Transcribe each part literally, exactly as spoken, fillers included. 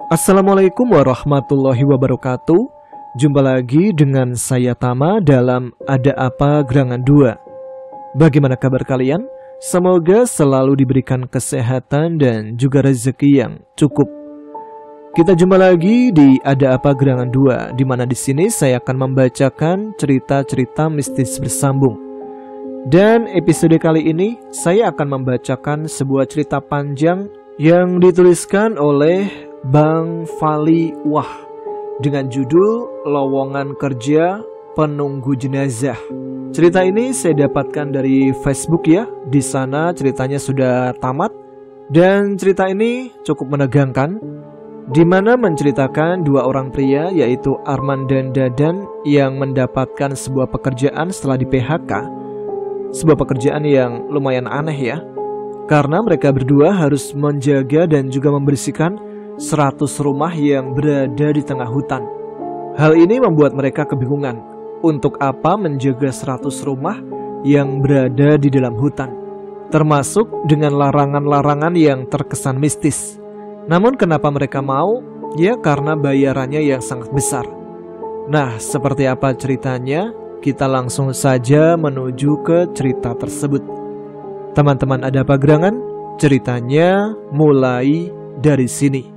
Assalamualaikum warahmatullahi wabarakatuh. Jumpa lagi dengan saya Tama dalam Ada Apa Gerangan dua. Bagaimana kabar kalian? Semoga selalu diberikan kesehatan dan juga rezeki yang cukup. Kita jumpa lagi di Ada Apa Gerangan dua, di mana di sini saya akan membacakan cerita-cerita mistis bersambung. Dan episode kali ini saya akan membacakan sebuah cerita panjang yang dituliskan oleh Bang Fali Wah dengan judul Lowongan Kerja Penunggu Jenazah. Cerita ini saya dapatkan dari Facebook ya. Di sana ceritanya sudah tamat dan cerita ini cukup menegangkan, di mana menceritakan dua orang pria yaitu Arman dan Dadan yang mendapatkan sebuah pekerjaan setelah di P H K. Sebuah pekerjaan yang lumayan aneh ya, karena mereka berdua harus menjaga dan juga membersihkan seratus rumah yang berada di tengah hutan. Hal ini membuat mereka kebingungan. Untuk apa menjaga seratus rumah yang berada di dalam hutan, termasuk dengan larangan-larangan yang terkesan mistis. Namun kenapa mereka mau? Ya karena bayarannya yang sangat besar. Nah, seperti apa ceritanya? Kita langsung saja menuju ke cerita tersebut. Teman-teman Ada Apa Gerangan? Ceritanya mulai dari sini.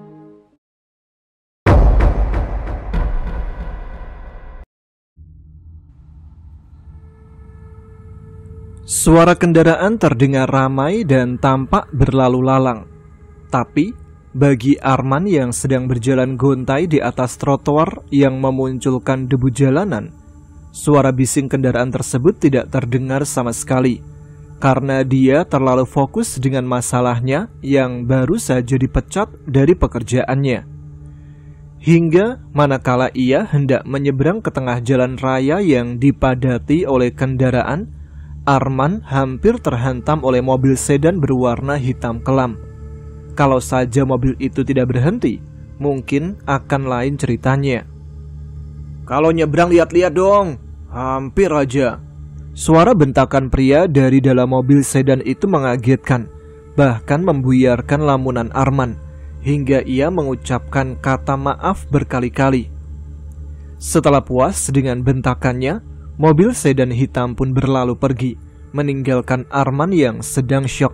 Suara kendaraan terdengar ramai dan tampak berlalu lalang. Tapi, bagi Arman yang sedang berjalan gontai di atas trotoar yang memunculkan debu jalanan, suara bising kendaraan tersebut tidak terdengar sama sekali, karena dia terlalu fokus dengan masalahnya yang baru saja dipecat dari pekerjaannya. Hingga manakala ia hendak menyeberang ke tengah jalan raya yang dipadati oleh kendaraan, Arman hampir terhantam oleh mobil sedan berwarna hitam kelam. Kalau saja mobil itu tidak berhenti, mungkin akan lain ceritanya. "Kalau nyebrang lihat-lihat dong, hampir aja." Suara bentakan pria dari dalam mobil sedan itu mengagetkan, bahkan membuyarkan lamunan Arman, hingga ia mengucapkan kata maaf berkali-kali. Setelah puas dengan bentakannya, mobil sedan hitam pun berlalu pergi, meninggalkan Arman yang sedang syok.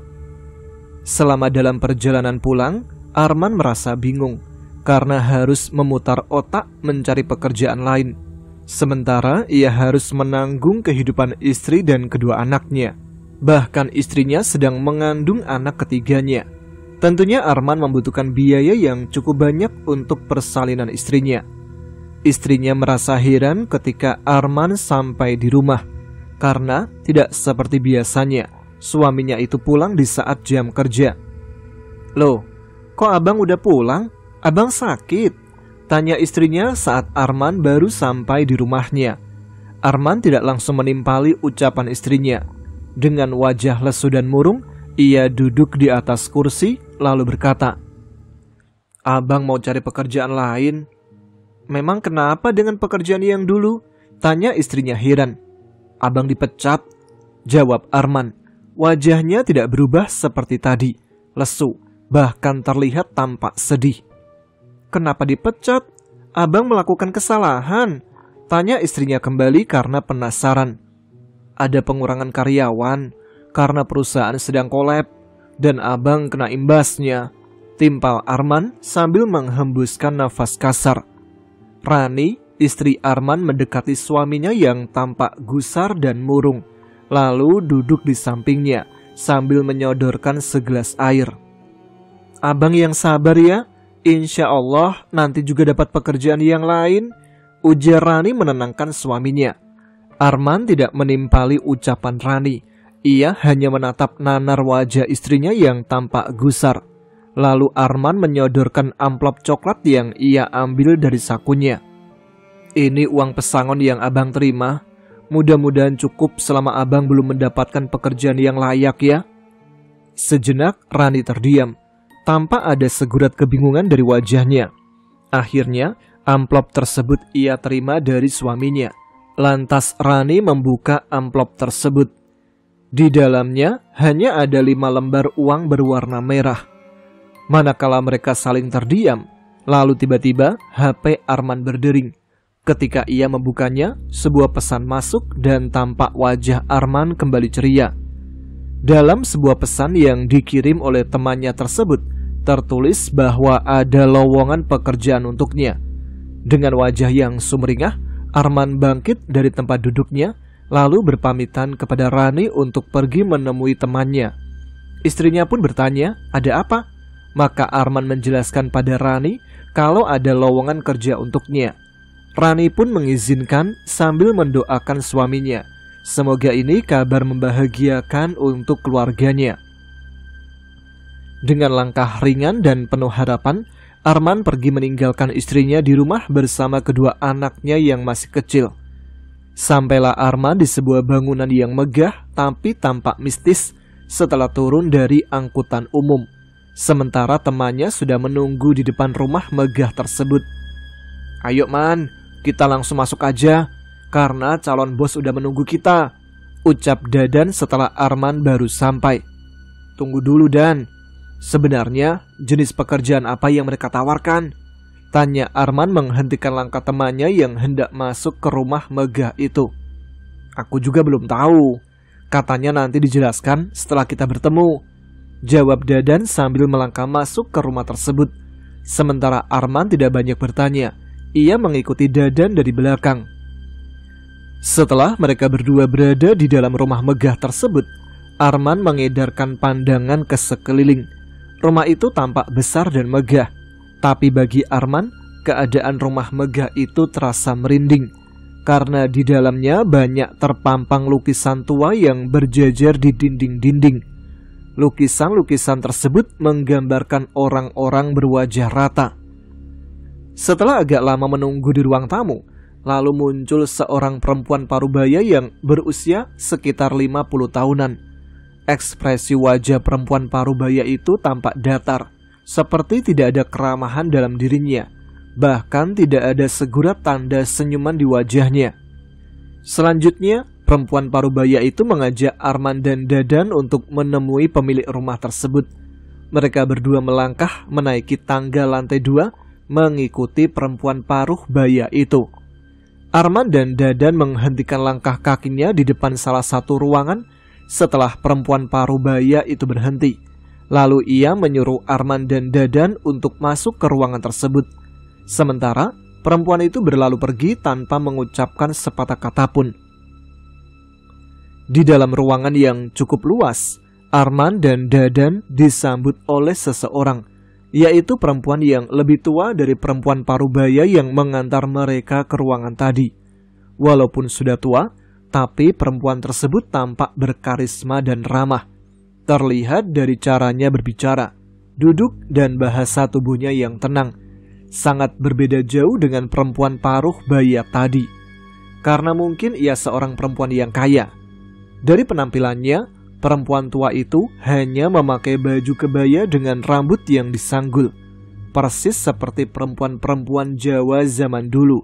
Selama dalam perjalanan pulang, Arman merasa bingung karena harus memutar otak mencari pekerjaan lain. Sementara ia harus menanggung kehidupan istri dan kedua anaknya. Bahkan istrinya sedang mengandung anak ketiganya. Tentunya Arman membutuhkan biaya yang cukup banyak untuk persalinan istrinya. Istrinya merasa heran ketika Arman sampai di rumah, karena tidak seperti biasanya suaminya itu pulang di saat jam kerja. "Loh, kok abang udah pulang? Abang sakit?" tanya istrinya saat Arman baru sampai di rumahnya. Arman tidak langsung menimpali ucapan istrinya. Dengan wajah lesu dan murung, ia duduk di atas kursi lalu berkata, "Abang mau cari pekerjaan lain." "Memang kenapa dengan pekerjaan yang dulu?" tanya istrinya heran. "Abang dipecat," jawab Arman. Wajahnya tidak berubah seperti tadi, lesu, bahkan terlihat tampak sedih. "Kenapa dipecat? Abang melakukan kesalahan?" tanya istrinya kembali karena penasaran. "Ada pengurangan karyawan karena perusahaan sedang kolab dan abang kena imbasnya," timpal Arman sambil menghembuskan nafas kasar. Rani, istri Arman, mendekati suaminya yang tampak gusar dan murung, lalu duduk di sampingnya sambil menyodorkan segelas air. "Abang yang sabar ya, insya Allah nanti juga dapat pekerjaan yang lain," ujar Rani menenangkan suaminya. Arman tidak menimpali ucapan Rani. Ia hanya menatap nanar wajah istrinya yang tampak gusar. Lalu Arman menyodorkan amplop coklat yang ia ambil dari sakunya. "Ini uang pesangon yang abang terima. Mudah-mudahan cukup selama abang belum mendapatkan pekerjaan yang layak ya." Sejenak Rani terdiam. Tampak ada segurat kebingungan dari wajahnya. Akhirnya amplop tersebut ia terima dari suaminya. Lantas Rani membuka amplop tersebut. Di dalamnya hanya ada lima lembar uang berwarna merah. Manakala mereka saling terdiam, Lalu tiba-tiba H P Arman berdering. Ketika ia membukanya, sebuah pesan masuk dan tampak wajah Arman kembali ceria. Dalam sebuah pesan yang dikirim oleh temannya tersebut, tertulis bahwa ada lowongan pekerjaan untuknya. Dengan wajah yang sumringah, Arman bangkit dari tempat duduknya, lalu berpamitan kepada Rani untuk pergi menemui temannya. Istrinya pun bertanya, ada apa? Maka Arman menjelaskan pada Rani kalau ada lowongan kerja untuknya. Rani pun mengizinkan sambil mendoakan suaminya. Semoga ini kabar membahagiakan untuk keluarganya. Dengan langkah ringan dan penuh harapan, Arman pergi meninggalkan istrinya di rumah bersama kedua anaknya yang masih kecil. Sampailah Arman di sebuah bangunan yang megah tapi tampak mistis setelah turun dari angkutan umum. Sementara temannya sudah menunggu di depan rumah megah tersebut. Ayo Man, kita langsung masuk aja, karena calon bos udah menunggu kita, ucap Dadan setelah Arman baru sampai. Tunggu dulu Dan, sebenarnya jenis pekerjaan apa yang mereka tawarkan? Tanya Arman menghentikan langkah temannya yang hendak masuk ke rumah megah itu. Aku juga belum tahu, katanya nanti dijelaskan setelah kita bertemu, jawab Dadan sambil melangkah masuk ke rumah tersebut. Sementara Arman tidak banyak bertanya, ia mengikuti Dadan dari belakang. Setelah mereka berdua berada di dalam rumah megah tersebut, Arman mengedarkan pandangan ke sekeliling. Rumah itu tampak besar dan megah, tapi bagi Arman, keadaan rumah megah itu terasa merinding, karena di dalamnya banyak terpampang lukisan tua yang berjajar di dinding-dinding. Lukisan-lukisan tersebut menggambarkan orang-orang berwajah rata. Setelah agak lama menunggu di ruang tamu, lalu muncul seorang perempuan parubaya yang berusia sekitar lima puluh tahunan. Ekspresi wajah perempuan parubaya itu tampak datar, seperti tidak ada keramahan dalam dirinya. Bahkan tidak ada segurat tanda senyuman di wajahnya. Selanjutnya, perempuan parubaya itu mengajak Arman dan Dadan untuk menemui pemilik rumah tersebut. Mereka berdua melangkah menaiki tangga lantai dua, mengikuti perempuan paruh baya itu. Arman dan Dadan menghentikan langkah kakinya di depan salah satu ruangan setelah perempuan parubaya itu berhenti. Lalu ia menyuruh Arman dan Dadan untuk masuk ke ruangan tersebut. Sementara perempuan itu berlalu pergi tanpa mengucapkan sepatah kata pun. Di dalam ruangan yang cukup luas, Arman dan Dadan disambut oleh seseorang, yaitu perempuan yang lebih tua dari perempuan parubaya yang mengantar mereka ke ruangan tadi. Walaupun sudah tua, tapi perempuan tersebut tampak berkarisma dan ramah. Terlihat dari caranya berbicara, duduk, dan bahasa tubuhnya yang tenang. Sangat berbeda jauh dengan perempuan paruh baya tadi, karena mungkin ia seorang perempuan yang kaya. Dari penampilannya, perempuan tua itu hanya memakai baju kebaya dengan rambut yang disanggul, persis seperti perempuan-perempuan Jawa zaman dulu.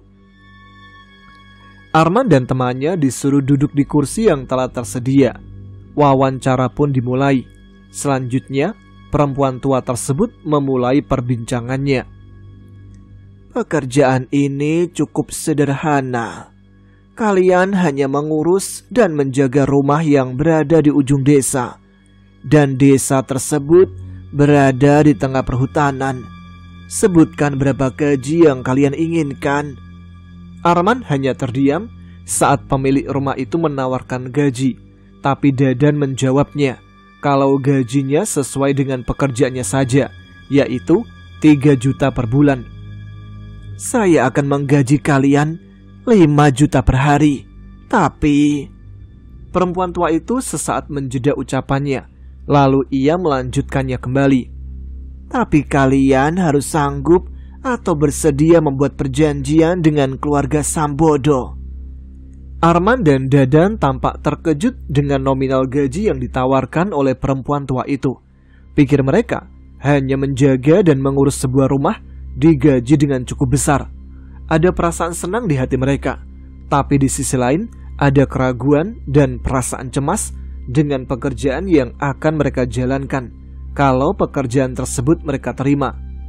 Arman dan temannya disuruh duduk di kursi yang telah tersedia. Wawancara pun dimulai. Selanjutnya, perempuan tua tersebut memulai perbincangannya. Pekerjaan ini cukup sederhana. Kalian hanya mengurus dan menjaga rumah yang berada di ujung desa, dan desa tersebut berada di tengah perhutanan. Sebutkan berapa gaji yang kalian inginkan. Arman hanya terdiam saat pemilik rumah itu menawarkan gaji, tapi Dadan menjawabnya kalau gajinya sesuai dengan pekerjaannya saja, yaitu tiga juta per bulan. Saya akan menggaji kalian lima juta per hari. Tapi perempuan tua itu sesaat menjeda ucapannya, lalu ia melanjutkannya kembali. Tapi kalian harus sanggup atau bersedia membuat perjanjian dengan keluarga Sambodo. Arman dan Dadan tampak terkejut dengan nominal gaji yang ditawarkan oleh perempuan tua itu. Pikir mereka hanya menjaga dan mengurus sebuah rumah digaji dengan cukup besar. Ada perasaan senang di hati mereka, tapi di sisi lain ada keraguan dan perasaan cemas dengan pekerjaan yang akan mereka jalankan kalau pekerjaan tersebut mereka terima.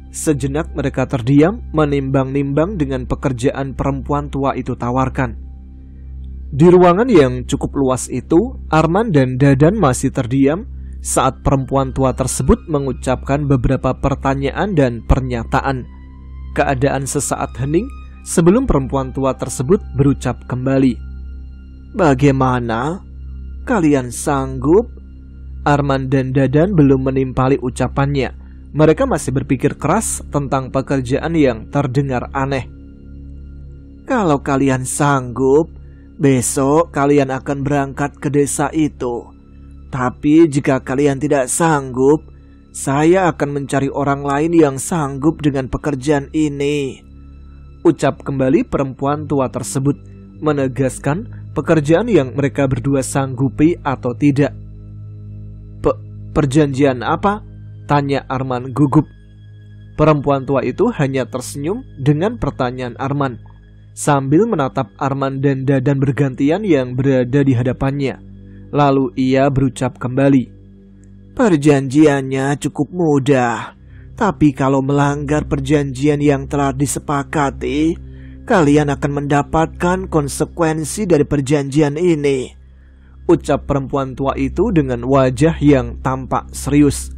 Sejenak mereka terdiam menimbang-nimbang dengan pekerjaan perempuan tua itu tawarkan. Di ruangan yang cukup luas itu, Arman dan Dadan masih terdiam saat perempuan tua tersebut mengucapkan beberapa pertanyaan dan pernyataan. Keadaan sesaat hening sebelum perempuan tua tersebut berucap kembali. "Bagaimana? Kalian sanggup?" Arman dan Dadan belum menimpali ucapannya. Mereka masih berpikir keras tentang pekerjaan yang terdengar aneh. "Kalau kalian sanggup, besok kalian akan berangkat ke desa itu. Tapi jika kalian tidak sanggup, saya akan mencari orang lain yang sanggup dengan pekerjaan ini." Ucap kembali perempuan tua tersebut, menegaskan pekerjaan yang mereka berdua sanggupi atau tidak. Pe "Perjanjian apa?" tanya Arman gugup. Perempuan tua itu hanya tersenyum dengan pertanyaan Arman, sambil menatap Arman dan Dadan bergantian yang berada di hadapannya. Lalu ia berucap kembali, "Perjanjiannya cukup mudah, tapi kalau melanggar perjanjian yang telah disepakati, kalian akan mendapatkan konsekuensi dari perjanjian ini." Ucap perempuan tua itu dengan wajah yang tampak serius.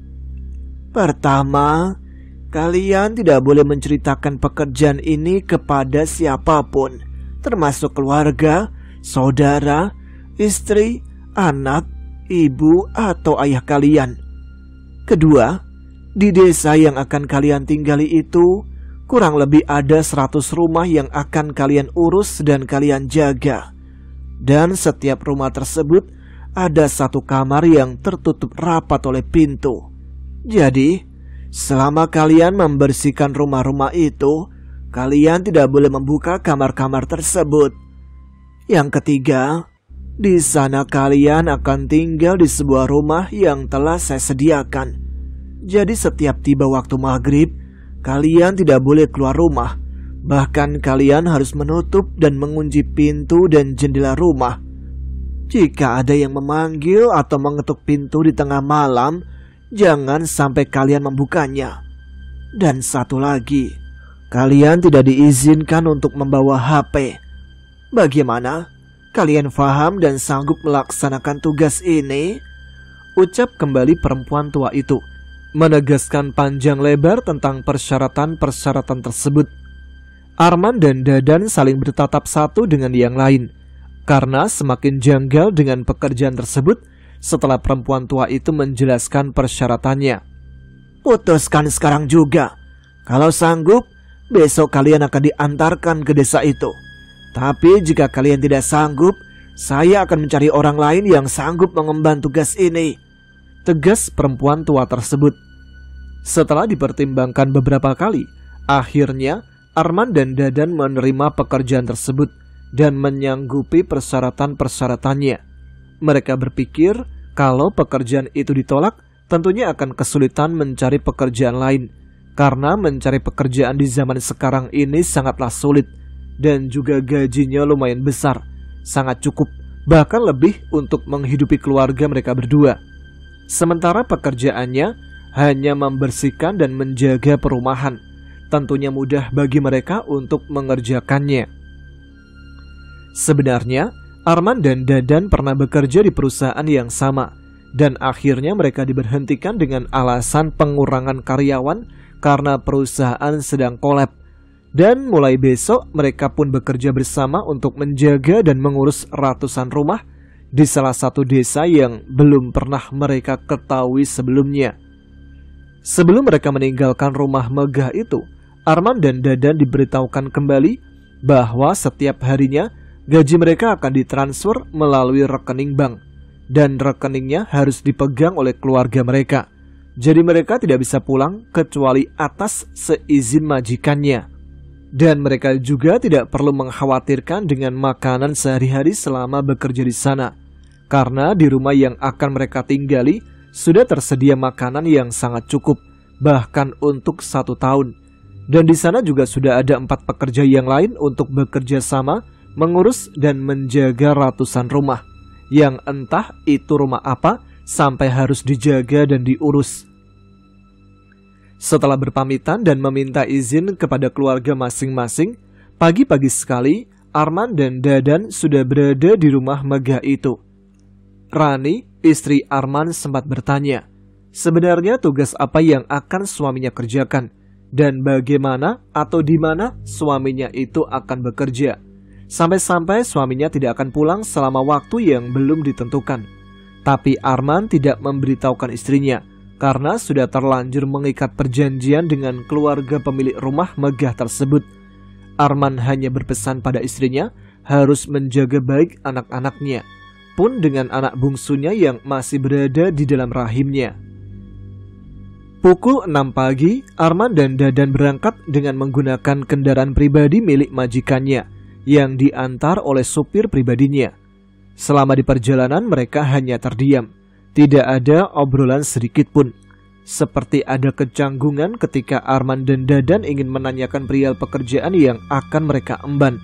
"Pertama, kalian tidak boleh menceritakan pekerjaan ini kepada siapapun, termasuk keluarga, saudara, istri, anak, ibu, atau ayah kalian. Kedua, di desa yang akan kalian tinggali itu, kurang lebih ada seratus rumah yang akan kalian urus dan kalian jaga. Dan setiap rumah tersebut ada satu kamar yang tertutup rapat oleh pintu. Jadi, selama kalian membersihkan rumah-rumah itu, kalian tidak boleh membuka kamar-kamar tersebut. Yang ketiga, di sana kalian akan tinggal di sebuah rumah yang telah saya sediakan. Jadi setiap tiba waktu maghrib, kalian tidak boleh keluar rumah. Bahkan kalian harus menutup dan mengunci pintu dan jendela rumah. Jika ada yang memanggil atau mengetuk pintu di tengah malam, jangan sampai kalian membukanya. Dan satu lagi, kalian tidak diizinkan untuk membawa H P. Bagaimana? Kalian paham dan sanggup melaksanakan tugas ini?" Ucap kembali perempuan tua itu, menegaskan panjang lebar tentang persyaratan-persyaratan tersebut. Arman dan Dadan saling bertatap satu dengan yang lain, karena semakin janggal dengan pekerjaan tersebut setelah perempuan tua itu menjelaskan persyaratannya. "Putuskan sekarang juga. Kalau sanggup, besok kalian akan diantarkan ke desa itu. Tapi jika kalian tidak sanggup, saya akan mencari orang lain yang sanggup mengemban tugas ini," tegas perempuan tua tersebut. Setelah dipertimbangkan beberapa kali, akhirnya Arman dan Dadan menerima pekerjaan tersebut dan menyanggupi persyaratan-persyaratannya. Mereka berpikir kalau pekerjaan itu ditolak, tentunya akan kesulitan mencari pekerjaan lain. Karena mencari pekerjaan di zaman sekarang ini sangatlah sulit, dan juga gajinya lumayan besar, sangat cukup, bahkan lebih untuk menghidupi keluarga mereka berdua. Sementara pekerjaannya hanya membersihkan dan menjaga perumahan, tentunya mudah bagi mereka untuk mengerjakannya. Sebenarnya, Arman dan Dadan pernah bekerja di perusahaan yang sama, dan akhirnya mereka diberhentikan dengan alasan pengurangan karyawan karena perusahaan sedang kolab. Dan mulai besok mereka pun bekerja bersama untuk menjaga dan mengurus ratusan rumah di salah satu desa yang belum pernah mereka ketahui sebelumnya. Sebelum mereka meninggalkan rumah megah itu, Arman dan Dadan diberitahukan kembali bahwa setiap harinya gaji mereka akan ditransfer melalui rekening bank, dan rekeningnya harus dipegang oleh keluarga mereka. Jadi mereka tidak bisa pulang kecuali atas seizin majikannya. Dan mereka juga tidak perlu mengkhawatirkan dengan makanan sehari-hari selama bekerja di sana, karena di rumah yang akan mereka tinggali sudah tersedia makanan yang sangat cukup, bahkan untuk satu tahun. Dan di sana juga sudah ada empat pekerja yang lain untuk bekerja sama mengurus dan menjaga ratusan rumah, yang entah itu rumah apa sampai harus dijaga dan diurus. Setelah berpamitan dan meminta izin kepada keluarga masing-masing, pagi-pagi sekali Arman dan Dadan sudah berada di rumah megah itu. Rani, istri Arman, sempat bertanya, sebenarnya tugas apa yang akan suaminya kerjakan dan bagaimana atau di mana suaminya itu akan bekerja. Sampai-sampai suaminya tidak akan pulang selama waktu yang belum ditentukan. Tapi Arman tidak memberitahukan istrinya karena sudah terlanjur mengikat perjanjian dengan keluarga pemilik rumah megah tersebut. Arman hanya berpesan pada istrinya harus menjaga baik anak-anaknya, pun dengan anak bungsunya yang masih berada di dalam rahimnya. Pukul enam pagi, Arman dan Dadan berangkat dengan menggunakan kendaraan pribadi milik majikannya yang diantar oleh supir pribadinya. Selama di perjalanan mereka hanya terdiam. Tidak ada obrolan sedikit pun. Seperti ada kecanggungan ketika Arman dan Dadan ingin menanyakan perihal pekerjaan yang akan mereka emban.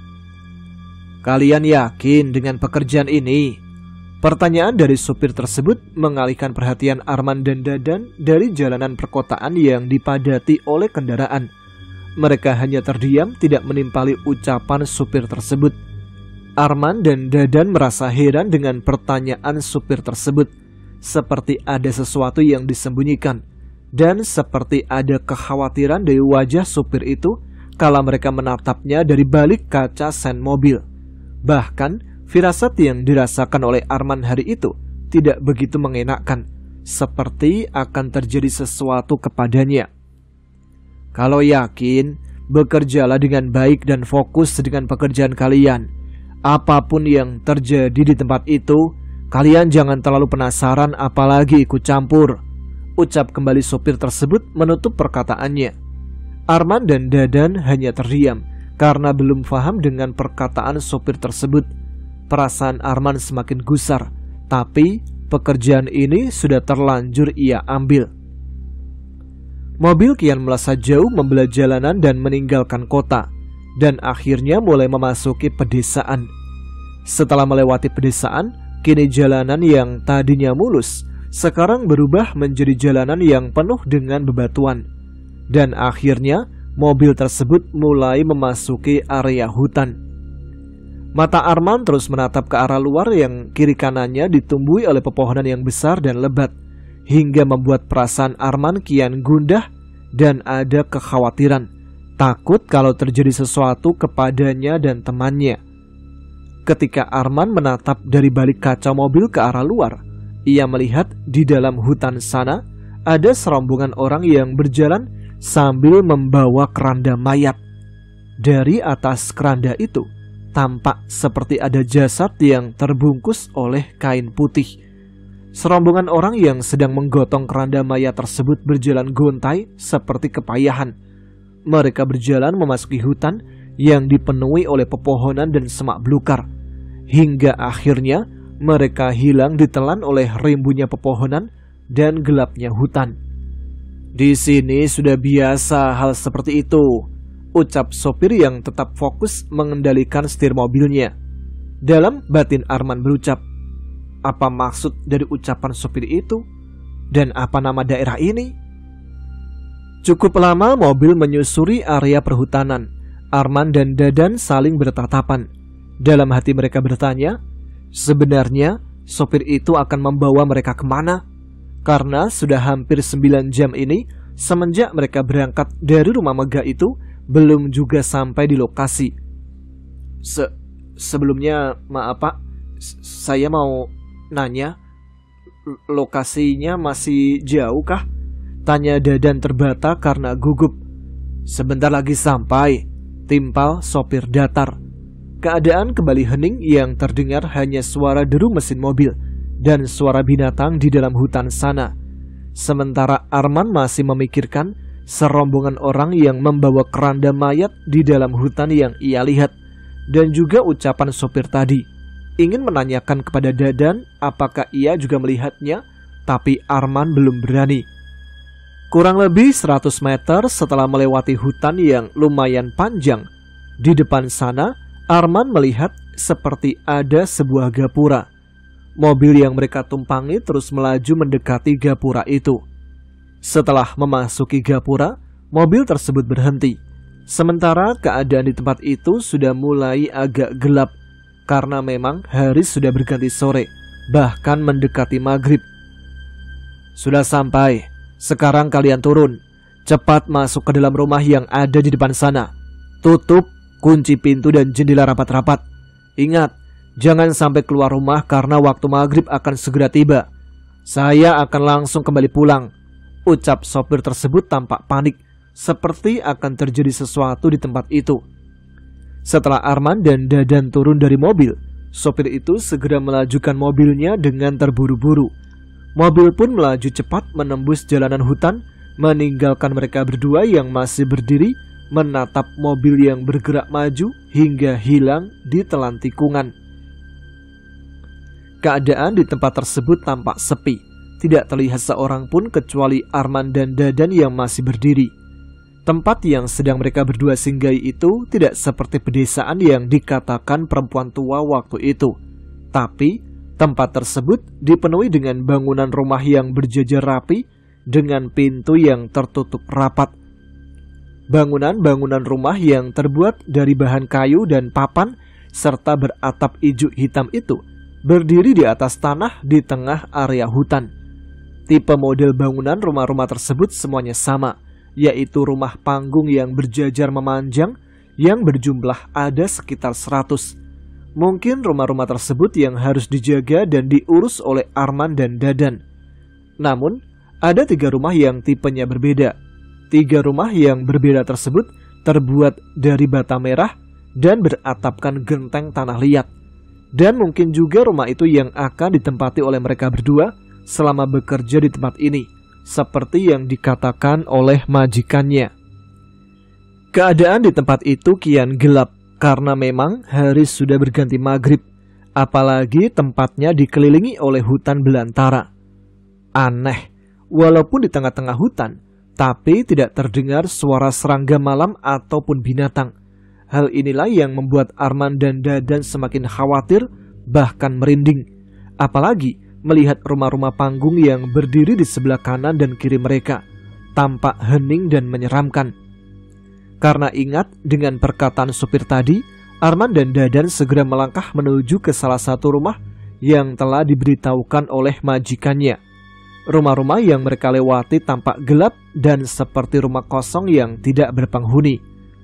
Kalian yakin dengan pekerjaan ini? Pertanyaan dari supir tersebut mengalihkan perhatian Arman dan Dadan dari jalanan perkotaan yang dipadati oleh kendaraan. Mereka hanya terdiam, tidak menimpali ucapan supir tersebut. Arman dan Dadan merasa heran dengan pertanyaan supir tersebut. Seperti ada sesuatu yang disembunyikan, dan seperti ada kekhawatiran dari wajah supir itu kala mereka menatapnya dari balik kaca sen mobil. Bahkan firasat yang dirasakan oleh Arman hari itu tidak begitu mengenakkan, seperti akan terjadi sesuatu kepadanya. Kalau yakin, bekerjalah dengan baik dan fokus dengan pekerjaan kalian. Apapun yang terjadi di tempat itu, kalian jangan terlalu penasaran apalagi ikut campur, ucap kembali sopir tersebut menutup perkataannya. Arman dan Dadan hanya terdiam karena belum paham dengan perkataan sopir tersebut. Perasaan Arman semakin gusar, tapi pekerjaan ini sudah terlanjur ia ambil. Mobil kian melesat jauh membelah jalanan dan meninggalkan kota, dan akhirnya mulai memasuki pedesaan. Setelah melewati pedesaan, kini jalanan yang tadinya mulus sekarang berubah menjadi jalanan yang penuh dengan bebatuan. Dan akhirnya mobil tersebut mulai memasuki area hutan. Mata Arman terus menatap ke arah luar yang kiri kanannya ditumbuhi oleh pepohonan yang besar dan lebat, hingga membuat perasaan Arman kian gundah dan ada kekhawatiran, takut kalau terjadi sesuatu kepadanya dan temannya. Ketika Arman menatap dari balik kaca mobil ke arah luar, ia melihat di dalam hutan sana ada serombongan orang yang berjalan sambil membawa keranda mayat. Dari atas keranda itu tampak seperti ada jasad yang terbungkus oleh kain putih. Serombongan orang yang sedang menggotong keranda mayat tersebut berjalan gontai seperti kepayahan. Mereka berjalan memasuki hutan yang dipenuhi oleh pepohonan dan semak belukar, hingga akhirnya mereka hilang ditelan oleh rimbunya pepohonan dan gelapnya hutan. Di sini sudah biasa hal seperti itu, ucap sopir yang tetap fokus mengendalikan setir mobilnya. Dalam batin Arman berucap, apa maksud dari ucapan sopir itu? Dan apa nama daerah ini? Cukup lama mobil menyusuri area perhutanan. Arman dan Dadan saling bertatapan. Dalam hati mereka bertanya, sebenarnya sopir itu akan membawa mereka kemana? Karena sudah hampir sembilan jam ini semenjak mereka berangkat dari rumah megah itu belum juga sampai di lokasi. Se Sebelumnya maaf pak, saya mau nanya, lokasinya masih jauh kah? Tanya Dadan terbata karena gugup. Sebentar lagi sampai, timpal sopir datar. Keadaan kembali hening, yang terdengar hanya suara deru mesin mobil dan suara binatang di dalam hutan sana. Sementara Arman masih memikirkan serombongan orang yang membawa keranda mayat di dalam hutan yang ia lihat, dan juga ucapan sopir tadi. Ingin menanyakan kepada Dadan apakah ia juga melihatnya, tapi Arman belum berani. Kurang lebih seratus meter setelah melewati hutan yang lumayan panjang, di depan sana Arman melihat seperti ada sebuah gapura. Mobil yang mereka tumpangi terus melaju mendekati gapura itu. Setelah memasuki gapura, mobil tersebut berhenti. Sementara keadaan di tempat itu sudah mulai agak gelap karena memang hari sudah berganti sore, bahkan mendekati maghrib. "Sudah sampai, sekarang kalian turun. Cepat masuk ke dalam rumah yang ada di depan sana. Tutup, kunci pintu dan jendela rapat-rapat. Ingat, jangan sampai keluar rumah karena waktu maghrib akan segera tiba. Saya akan langsung kembali pulang," ucap sopir tersebut tampak panik, seperti akan terjadi sesuatu di tempat itu. Setelah Arman dan Dadan turun dari mobil, sopir itu segera melajukan mobilnya dengan terburu-buru. Mobil pun melaju cepat menembus jalanan hutan, meninggalkan mereka berdua yang masih berdiri menatap mobil yang bergerak maju hingga hilang di telan tikungan. Keadaan di tempat tersebut tampak sepi. Tidak terlihat seorang pun kecuali Arman dan Dadan yang masih berdiri. Tempat yang sedang mereka berdua singgahi itu tidak seperti pedesaan yang dikatakan perempuan tua waktu itu. Tapi tempat tersebut dipenuhi dengan bangunan rumah yang berjajar rapi dengan pintu yang tertutup rapat. Bangunan-bangunan rumah yang terbuat dari bahan kayu dan papan serta beratap ijuk hitam itu berdiri di atas tanah di tengah area hutan. Tipe model bangunan rumah-rumah tersebut semuanya sama, yaitu rumah panggung yang berjajar memanjang yang berjumlah ada sekitar seratus. Mungkin rumah-rumah tersebut yang harus dijaga dan diurus oleh Arman dan Dadan. Namun, ada tiga rumah yang tipenya berbeda. Tiga rumah yang berbeda tersebut terbuat dari bata merah dan beratapkan genteng tanah liat. Dan mungkin juga rumah itu yang akan ditempati oleh mereka berdua selama bekerja di tempat ini, seperti yang dikatakan oleh majikannya. Keadaan di tempat itu kian gelap karena memang hari sudah berganti maghrib, apalagi tempatnya dikelilingi oleh hutan belantara. Aneh, walaupun di tengah-tengah hutan, tapi tidak terdengar suara serangga malam ataupun binatang. Hal inilah yang membuat Arman dan Dadan semakin khawatir, bahkan merinding. Apalagi melihat rumah-rumah panggung yang berdiri di sebelah kanan dan kiri mereka, tampak hening dan menyeramkan. Karena ingat dengan perkataan supir tadi, Arman dan Dadan segera melangkah menuju ke salah satu rumah yang telah diberitahukan oleh majikannya. Rumah-rumah yang mereka lewati tampak gelap dan seperti rumah kosong yang tidak berpenghuni.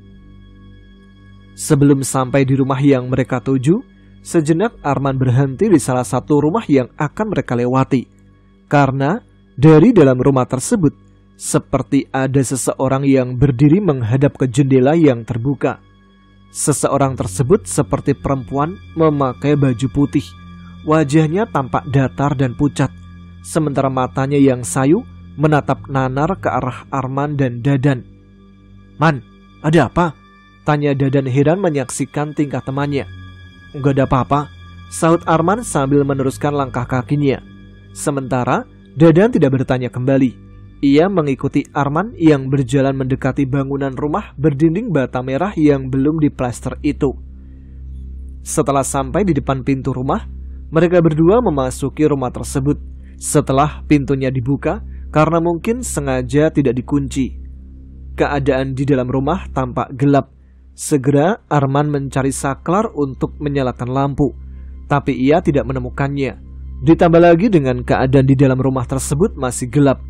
Sebelum sampai di rumah yang mereka tuju, sejenak Arman berhenti di salah satu rumah yang akan mereka lewati. Karena dari dalam rumah tersebut, seperti ada seseorang yang berdiri menghadap ke jendela yang terbuka. Seseorang tersebut seperti perempuan memakai baju putih. Wajahnya tampak datar dan pucat, sementara matanya yang sayu menatap nanar ke arah Arman dan Dadan. "Man, ada apa?" tanya Dadan heran menyaksikan tingkah temannya. "Enggak ada apa-apa," sahut Arman sambil meneruskan langkah kakinya. Sementara Dadan tidak bertanya kembali. Ia mengikuti Arman yang berjalan mendekati bangunan rumah berdinding bata merah yang belum diplester itu. Setelah sampai di depan pintu rumah, mereka berdua memasuki rumah tersebut. Setelah pintunya dibuka, karena mungkin sengaja tidak dikunci. Keadaan di dalam rumah tampak gelap. Segera Arman mencari saklar untuk menyalakan lampu, tapi ia tidak menemukannya. Ditambah lagi dengan keadaan di dalam rumah tersebut masih gelap.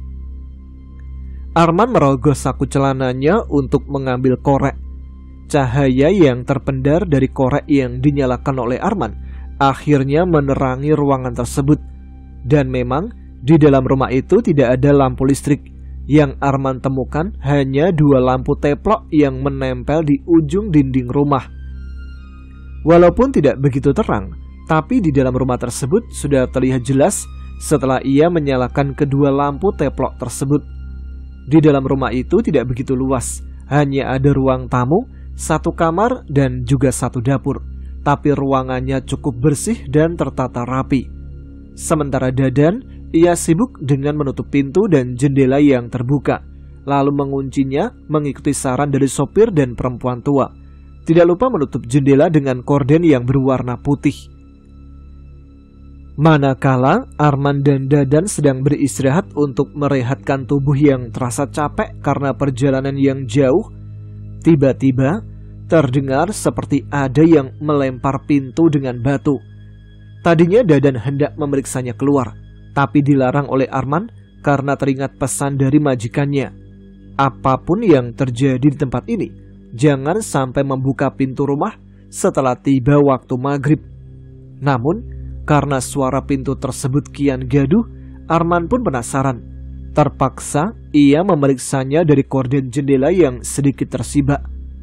Arman merogoh saku celananya untuk mengambil korek. Cahaya yang terpendar dari korek yang dinyalakan oleh Arman akhirnya menerangi ruangan tersebut. Dan memang di dalam rumah itu tidak ada lampu listrik. Yang Arman temukan hanya dua lampu teplok yang menempel di ujung dinding rumah. Walaupun tidak begitu terang, tapi di dalam rumah tersebut sudah terlihat jelas setelah ia menyalakan kedua lampu teplok tersebut. Di dalam rumah itu tidak begitu luas, hanya ada ruang tamu, satu kamar dan juga satu dapur. Tapi ruangannya cukup bersih dan tertata rapi. Sementara Dadan, ia sibuk dengan menutup pintu dan jendela yang terbuka, lalu menguncinya mengikuti saran dari sopir dan perempuan tua. Tidak lupa menutup jendela dengan korden yang berwarna putih. Manakala Arman dan Dadan sedang beristirahat untuk merehatkan tubuh yang terasa capek karena perjalanan yang jauh, tiba-tiba terdengar seperti ada yang melempar pintu dengan batu. Tadinya Dadan hendak memeriksanya keluar, tapi dilarang oleh Arman karena teringat pesan dari majikannya. Apapun yang terjadi di tempat ini, jangan sampai membuka pintu rumah setelah tiba waktu maghrib. Namun, karena suara pintu tersebut kian gaduh, Arman pun penasaran. Terpaksa ia memeriksanya dari korden jendela yang sedikit tersibak.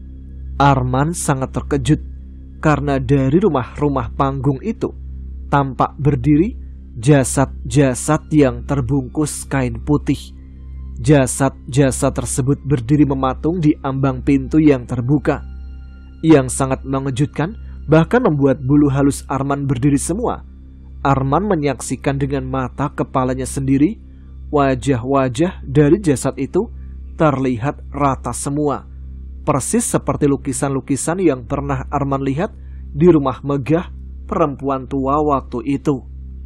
Arman sangat terkejut karena dari rumah-rumah panggung itu tampak berdiri jasad-jasad yang terbungkus kain putih. Jasad-jasad tersebut berdiri mematung di ambang pintu yang terbuka. Yang sangat mengejutkan, bahkan membuat bulu halus Arman berdiri semua. Arman menyaksikan dengan mata kepalanya sendiri, wajah-wajah dari jasad itu terlihat rata semua. Persis seperti lukisan-lukisan yang pernah Arman lihat di rumah megah perempuan tua waktu itu.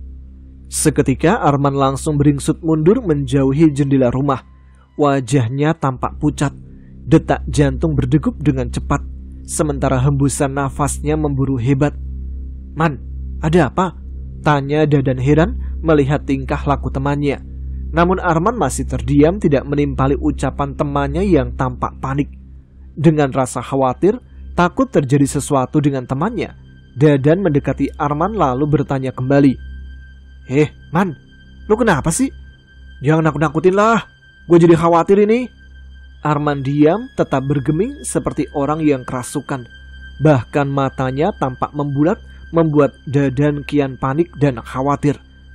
Seketika Arman langsung beringsut mundur menjauhi jendela rumah. Wajahnya tampak pucat, detak jantung berdegup dengan cepat, sementara hembusan nafasnya memburu hebat. "Man, ada apa?" tanya Dadan heran melihat tingkah laku temannya. Namun Arman masih terdiam, tidak menimpali ucapan temannya yang tampak panik. Dengan rasa khawatir, takut terjadi sesuatu dengan temannya, Dadan mendekati Arman lalu bertanya kembali. "Eh, Man, lu kenapa sih? Jangan nakut-nakutin lah, gue jadi khawatir ini." Arman diam, tetap bergeming seperti orang yang kerasukan. Bahkan matanya tampak membulat, membuat Dadan kian panik dan khawatir.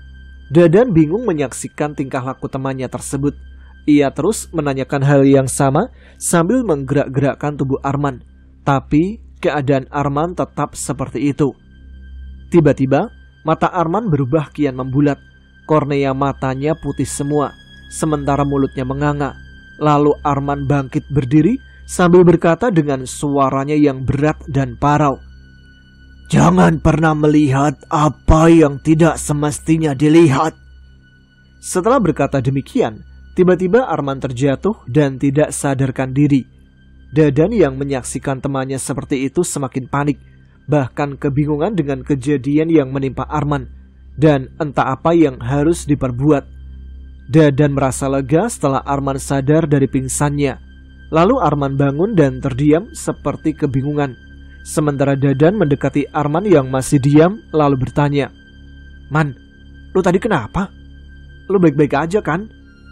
Dadan bingung menyaksikan tingkah laku temannya tersebut. Ia terus menanyakan hal yang sama sambil menggerak-gerakkan tubuh Arman. Tapi keadaan Arman tetap seperti itu. Tiba-tiba mata Arman berubah kian membulat. Kornea matanya putih semua, sementara mulutnya menganga. Lalu Arman bangkit berdiri sambil berkata dengan suaranya yang berat dan parau, "Jangan pernah melihat apa yang tidak semestinya dilihat." Setelah berkata demikian, tiba-tiba Arman terjatuh dan tidak sadarkan diri. Dadan yang menyaksikan temannya seperti itu semakin panik, bahkan kebingungan dengan kejadian yang menimpa Arman, dan entah apa yang harus diperbuat. Dadan merasa lega setelah Arman sadar dari pingsannya. Lalu Arman bangun dan terdiam seperti kebingungan. Sementara Dadan mendekati Arman yang masih diam lalu bertanya, "Man, lu tadi kenapa? Lu baik-baik aja kan?"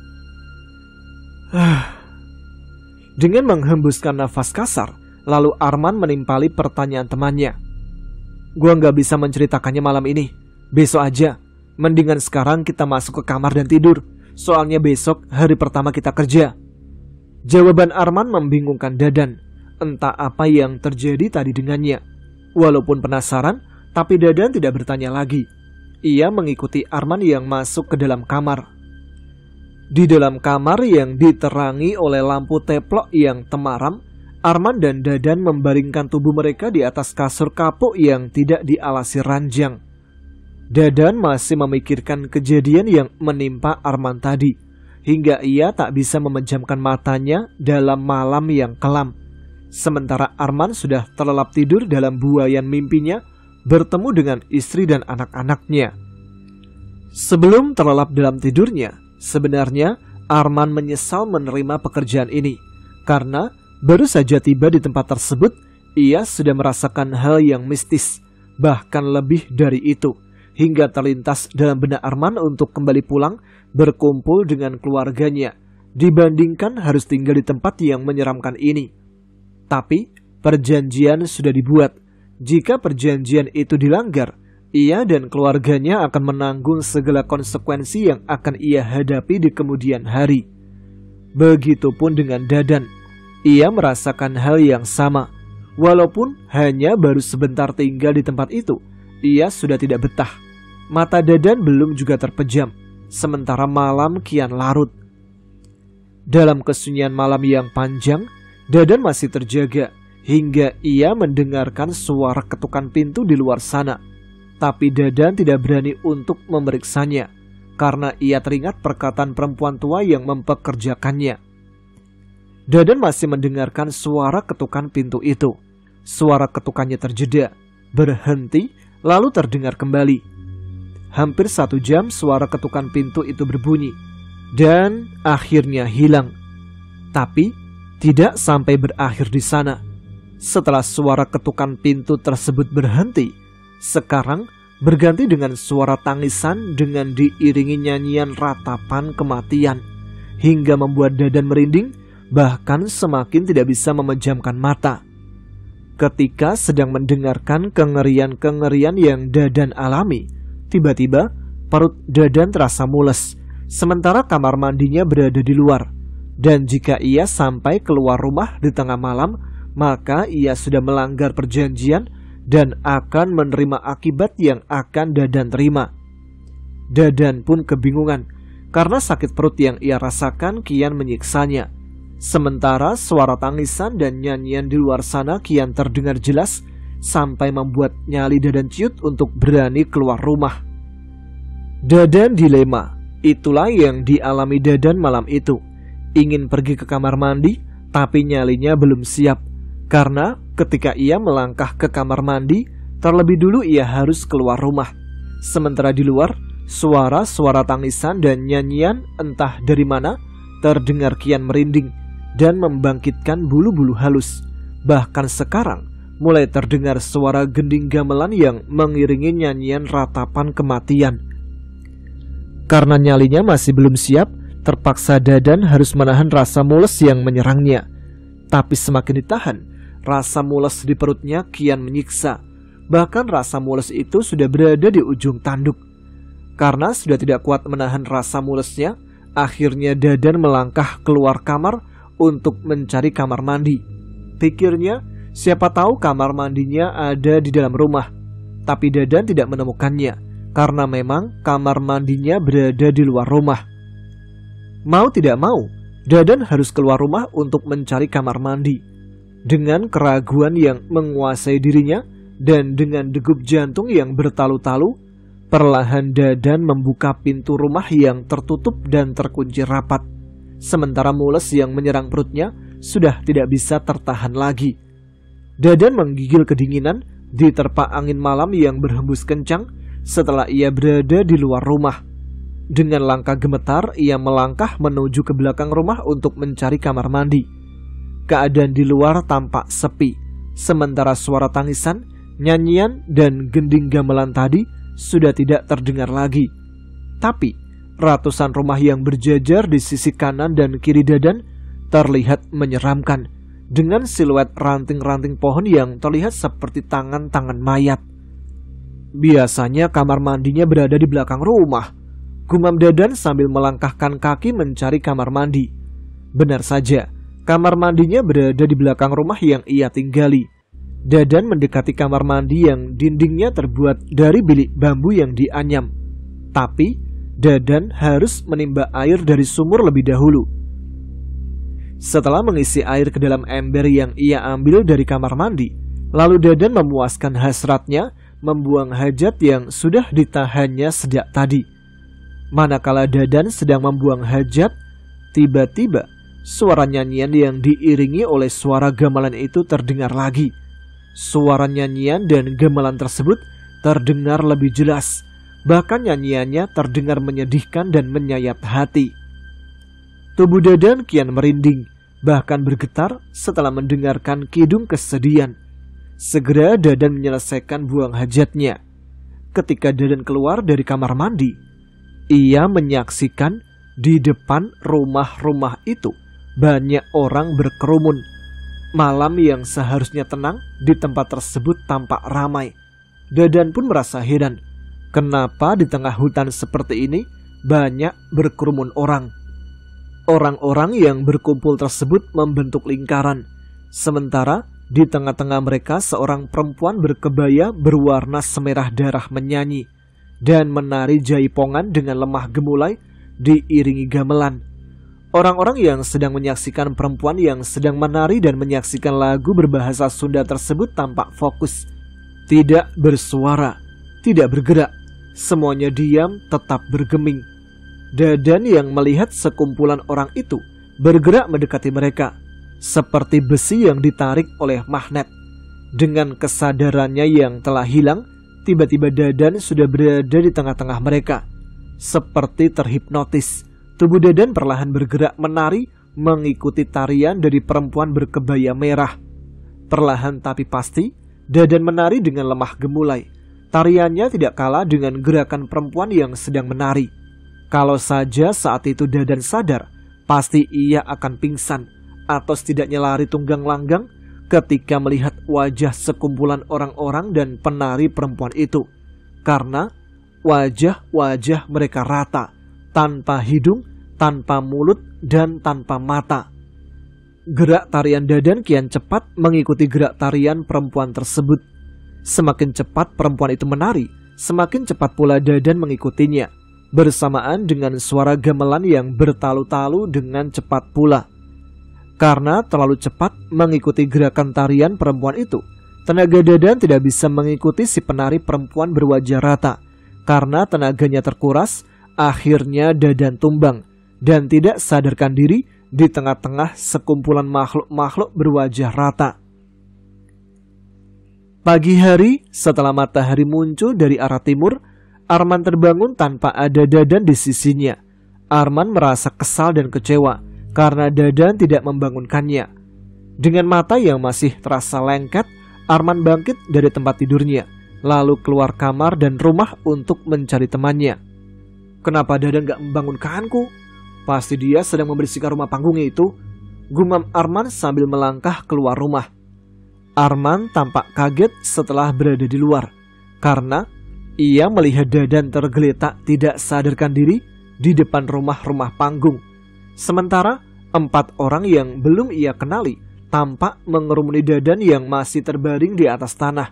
Dengan menghembuskan nafas kasar, lalu Arman menimpali pertanyaan temannya. "Gua nggak bisa menceritakannya malam ini. Besok aja. Mendingan sekarang kita masuk ke kamar dan tidur. Soalnya besok hari pertama kita kerja." Jawaban Arman membingungkan Dadan. Entah apa yang terjadi tadi dengannya. Walaupun penasaran, tapi Dadan tidak bertanya lagi. Ia mengikuti Arman yang masuk ke dalam kamar. Di dalam kamar yang diterangi oleh lampu teplok yang temaram, Arman dan Dadan membaringkan tubuh mereka di atas kasur kapuk yang tidak dialasi ranjang. Dadan masih memikirkan kejadian yang menimpa Arman tadi, hingga ia tak bisa memejamkan matanya dalam malam yang kelam. Sementara Arman sudah terlelap tidur dalam buaian mimpinya bertemu dengan istri dan anak-anaknya. Sebelum terlelap dalam tidurnya, sebenarnya Arman menyesal menerima pekerjaan ini. Karena baru saja tiba di tempat tersebut, ia sudah merasakan hal yang mistis, bahkan lebih dari itu. Hingga terlintas dalam benak Arman untuk kembali pulang berkumpul dengan keluarganya, dibandingkan harus tinggal di tempat yang menyeramkan ini. Tapi perjanjian sudah dibuat. Jika perjanjian itu dilanggar, ia dan keluarganya akan menanggung segala konsekuensi yang akan ia hadapi di kemudian hari. Begitupun dengan Dadan. Ia merasakan hal yang sama. Walaupun hanya baru sebentar tinggal di tempat itu, ia sudah tidak betah. Mata Dadan belum juga terpejam, sementara malam kian larut. Dalam kesunyian malam yang panjang, Dadan masih terjaga hingga ia mendengarkan suara ketukan pintu di luar sana. tapi Dadan tidak berani untuk memeriksanya karena ia teringat perkataan perempuan tua yang mempekerjakannya. Dadan masih mendengarkan suara ketukan pintu itu. Suara ketukannya terjeda, berhenti, lalu terdengar kembali. Hampir satu jam suara ketukan pintu itu berbunyi, dan akhirnya hilang. Tapi tidak sampai berakhir di sana. Setelah suara ketukan pintu tersebut berhenti, sekarang berganti dengan suara tangisan dengan diiringi nyanyian ratapan kematian, hingga membuat Dadan merinding, bahkan semakin tidak bisa memejamkan mata. Ketika sedang mendengarkan kengerian-kengerian yang Dadan alami, tiba-tiba perut Dadan terasa mules, sementara kamar mandinya berada di luar. Dan jika ia sampai keluar rumah di tengah malam, maka ia sudah melanggar perjanjian dan akan menerima akibat yang akan Dadan terima. Dadan pun kebingungan, karena sakit perut yang ia rasakan kian menyiksanya. Sementara suara tangisan dan nyanyian di luar sana kian terdengar jelas, sampai membuat nyali Dadan ciut untuk berani keluar rumah. Dadan dilema, itulah yang dialami Dadan malam itu. Ingin pergi ke kamar mandi, tapi nyalinya belum siap. Karena ketika ia melangkah ke kamar mandi, terlebih dulu ia harus keluar rumah. Sementara di luar, suara-suara tangisan dan nyanyian entah dari mana terdengar kian merinding dan membangkitkan bulu-bulu halus. Bahkan sekarang mulai terdengar suara gending gamelan yang mengiringi nyanyian ratapan kematian. Karena nyalinya masih belum siap, terpaksa Dadan harus menahan rasa mules yang menyerangnya. Tapi semakin ditahan, rasa mules di perutnya kian menyiksa. Bahkan rasa mules itu sudah berada di ujung tanduk. Karena sudah tidak kuat menahan rasa mulesnya, akhirnya Dadan melangkah keluar kamar untuk mencari kamar mandi. Pikirnya, siapa tahu kamar mandinya ada di dalam rumah. Tapi Dadan tidak menemukannya, karena memang kamar mandinya berada di luar rumah. Mau tidak mau, Dadan harus keluar rumah untuk mencari kamar mandi. Dengan keraguan yang menguasai dirinya dan dengan degup jantung yang bertalu-talu, perlahan Dadan membuka pintu rumah yang tertutup dan terkunci rapat. Sementara mules yang menyerang perutnya sudah tidak bisa tertahan lagi. Dadan menggigil kedinginan diterpa angin malam yang berhembus kencang setelah ia berada di luar rumah. Dengan langkah gemetar, ia melangkah menuju ke belakang rumah untuk mencari kamar mandi. Keadaan di luar tampak sepi, sementara suara tangisan, nyanyian, dan gending gamelan tadi sudah tidak terdengar lagi. Tapi ratusan rumah yang berjajar di sisi kanan dan kiri Dadan terlihat menyeramkan, dengan siluet ranting-ranting pohon yang terlihat seperti tangan-tangan mayat. Biasanya kamar mandinya berada di belakang rumah, gumam Dadan sambil melangkahkan kaki mencari kamar mandi. Benar saja, kamar mandinya berada di belakang rumah yang ia tinggali. Dadan mendekati kamar mandi yang dindingnya terbuat dari bilik bambu yang dianyam. Tapi Dadan harus menimba air dari sumur lebih dahulu. Setelah mengisi air ke dalam ember yang ia ambil dari kamar mandi, lalu Dadan memuaskan hasratnya membuang hajat yang sudah ditahannya sejak tadi. Manakala Dadan sedang membuang hajat, tiba-tiba suara nyanyian yang diiringi oleh suara gamelan itu terdengar lagi. Suara nyanyian dan gamelan tersebut terdengar lebih jelas. Bahkan nyanyiannya terdengar menyedihkan dan menyayat hati. Tubuh Dadan kian merinding, bahkan bergetar setelah mendengarkan kidung kesedihan. Segera Dadan menyelesaikan buang hajatnya. Ketika Dadan keluar dari kamar mandi, ia menyaksikan di depan rumah-rumah itu banyak orang berkerumun. Malam yang seharusnya tenang di tempat tersebut tampak ramai. Dadan pun merasa heran. Kenapa di tengah hutan seperti ini banyak berkerumun orang? Orang-orang yang berkumpul tersebut membentuk lingkaran. Sementara di tengah-tengah mereka seorang perempuan berkebaya berwarna semerah darah menyanyi dan menari jaipongan dengan lemah gemulai diiringi gamelan. Orang-orang yang sedang menyaksikan perempuan yang sedang menari dan menyaksikan lagu berbahasa Sunda tersebut tampak fokus, tidak bersuara. tidak bergerak. Semuanya diam, tetap bergeming. Dadan yang melihat sekumpulan orang itu bergerak mendekati mereka, seperti besi yang ditarik oleh magnet. Dengan kesadarannya yang telah hilang, tiba-tiba Dadan sudah berada di tengah-tengah mereka. Seperti terhipnotis, tubuh Dadan perlahan bergerak menari mengikuti tarian dari perempuan berkebaya merah. Perlahan tapi pasti, Dadan menari dengan lemah gemulai. Tariannya tidak kalah dengan gerakan perempuan yang sedang menari. Kalau saja saat itu Dadan sadar, pasti ia akan pingsan atau setidaknya lari tunggang langgang ketika melihat wajah sekumpulan orang-orang dan penari perempuan itu. Karena wajah-wajah mereka rata, tanpa hidung, tanpa mulut, dan tanpa mata. Gerak tarian Dadan kian cepat mengikuti gerak tarian perempuan tersebut. Semakin cepat perempuan itu menari, semakin cepat pula Dadan mengikutinya, bersamaan dengan suara gamelan yang bertalu-talu dengan cepat pula. Karena terlalu cepat mengikuti gerakan tarian perempuan itu, tenaga Dadan tidak bisa mengikuti si penari perempuan berwajah rata. Karena tenaganya terkuras, akhirnya Dadan tumbang dan tidak sadarkan diri di tengah-tengah sekumpulan makhluk-makhluk berwajah rata. Pagi hari, setelah matahari muncul dari arah timur, Arman terbangun tanpa ada Dadan di sisinya. Arman merasa kesal dan kecewa karena Dadan tidak membangunkannya. Dengan mata yang masih terasa lengket, Arman bangkit dari tempat tidurnya, lalu keluar kamar dan rumah untuk mencari temannya. Kenapa Dadan gak membangunkanku? Pasti dia sedang membersihkan rumah panggungnya itu, gumam Arman sambil melangkah keluar rumah. Arman tampak kaget setelah berada di luar, karena ia melihat Dadan tergeletak tidak sadarkan diri di depan rumah-rumah panggung. Sementara empat orang yang belum ia kenali tampak mengerumuni Dadan yang masih terbaring di atas tanah.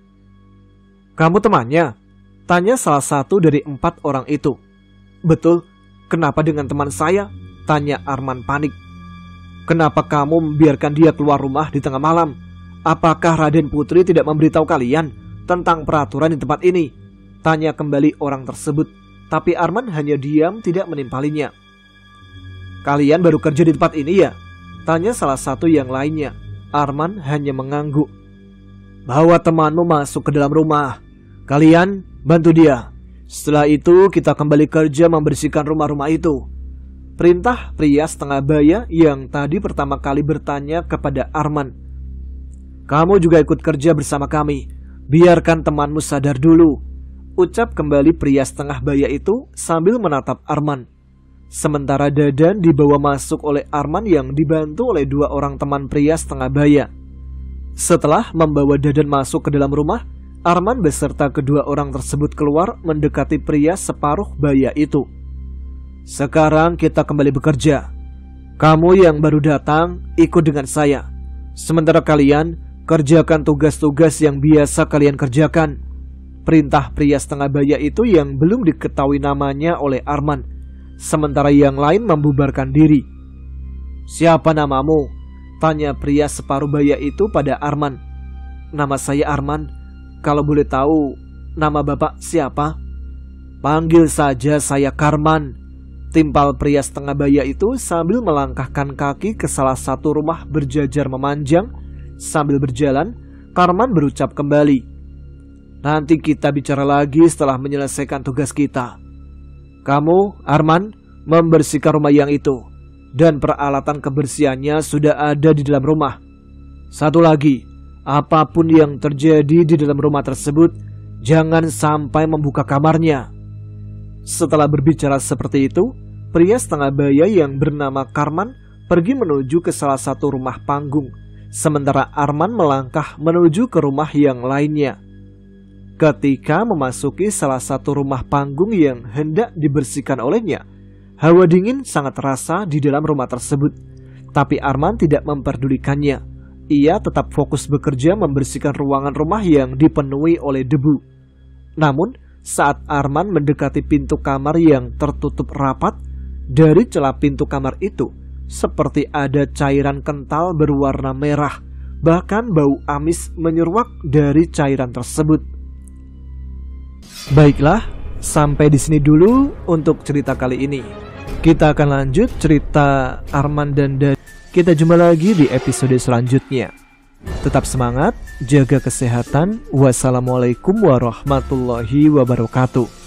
"Kamu temannya?" tanya salah satu dari empat orang itu. "Betul, kenapa dengan teman saya?" tanya Arman panik. "Kenapa kamu membiarkan dia keluar rumah di tengah malam? Apakah Raden Putri tidak memberitahu kalian tentang peraturan di tempat ini?" tanya kembali orang tersebut, tapi Arman hanya diam tidak menimpalinya. "Kalian baru kerja di tempat ini ya?" tanya salah satu yang lainnya. Arman hanya mengangguk. "Bawa temanmu masuk ke dalam rumah. Kalian bantu dia. Setelah itu kita kembali kerja membersihkan rumah-rumah itu," perintah pria setengah baya yang tadi pertama kali bertanya kepada Arman. "Kamu juga ikut kerja bersama kami. Biarkan temanmu sadar dulu," ucap kembali pria setengah baya itu sambil menatap Arman. Sementara Dadan dibawa masuk oleh Arman yang dibantu oleh dua orang teman pria setengah baya. Setelah membawa Dadan masuk ke dalam rumah, Arman beserta kedua orang tersebut keluar mendekati pria separuh baya itu. "Sekarang kita kembali bekerja. Kamu yang baru datang ikut dengan saya. Sementara kalian kerjakan tugas-tugas yang biasa kalian kerjakan," perintah pria setengah baya itu yang belum diketahui namanya oleh Arman. Sementara yang lain membubarkan diri. "Siapa namamu?" tanya pria separuh baya itu pada Arman. "Nama saya Arman. Kalau boleh tahu, nama bapak siapa?" "Panggil saja saya Karman," timpal pria setengah baya itu sambil melangkahkan kaki ke salah satu rumah berjajar memanjang. Sambil berjalan, Karman berucap kembali, "Nanti kita bicara lagi setelah menyelesaikan tugas kita. Kamu, Arman, membersihkan rumah yang itu, dan peralatan kebersihannya sudah ada di dalam rumah. Satu lagi, apapun yang terjadi di dalam rumah tersebut, jangan sampai membuka kamarnya." Setelah berbicara seperti itu, pria setengah baya yang bernama Karman pergi menuju ke salah satu rumah panggung, sementara Arman melangkah menuju ke rumah yang lainnya. Ketika memasuki salah satu rumah panggung yang hendak dibersihkan olehnya, hawa dingin sangat terasa di dalam rumah tersebut. Tapi Arman tidak memperdulikannya. Ia tetap fokus bekerja membersihkan ruangan rumah yang dipenuhi oleh debu. Namun, saat Arman mendekati pintu kamar yang tertutup rapat, dari celah pintu kamar itu seperti ada cairan kental berwarna merah. Bahkan bau amis menyeruak dari cairan tersebut. Baiklah, sampai di sini dulu untuk cerita kali ini. Kita akan lanjut cerita Arman dan Dadi. Kita jumpa lagi di episode selanjutnya. Tetap semangat, jaga kesehatan. Wassalamualaikum warahmatullahi wabarakatuh.